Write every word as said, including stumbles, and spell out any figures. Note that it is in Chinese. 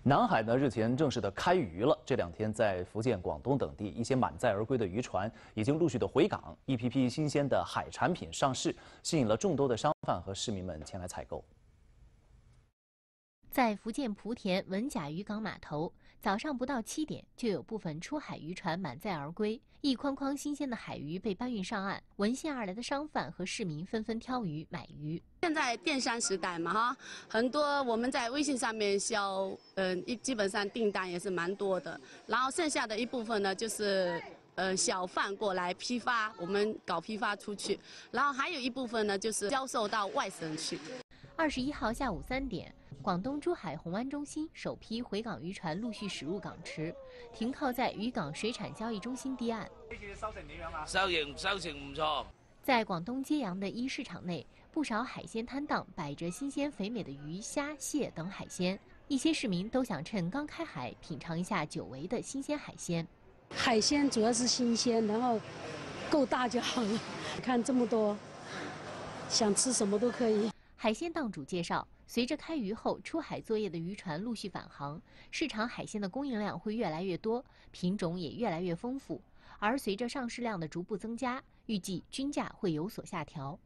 南海呢日前正式的开渔了，这两天在福建、广东等地，一些满载而归的渔船已经陆续的回港，一批批新鲜的海产品上市，吸引了众多的商贩和市民们前来采购。 在福建莆田文甲渔港码头，早上不到七点，就有部分出海渔船满载而归，一筐筐新鲜的海鱼被搬运上岸。闻线而来的商贩和市民纷纷挑鱼买鱼。 现在电商时代嘛，哈，很多我们在微信上面销，嗯、呃，基本上订单也是蛮多的。然后剩下的一部分呢，就是呃小贩过来批发，我们搞批发出去。然后还有一部分呢，就是销售到外省去。 二十一号下午三点，广东珠海红湾中心首批回港渔船陆续驶入港池，停靠在渔港水产交易中心堤岸。 收成收成唔錯。 在广东揭阳的一市场内，不少海鲜摊档摆着新鲜肥美的鱼、虾、蟹等海鲜，一些市民都想趁刚开海品尝一下久违的新鲜海鲜。 海鲜主要是新鲜，然后够大就好了。看这么多，想吃什么都可以。 海鲜档主介绍，随着开渔后出海作业的渔船陆续返航，市场海鲜的供应量会越来越多，品种也越来越丰富。而随着上市量的逐步增加，预计均价会有所下调。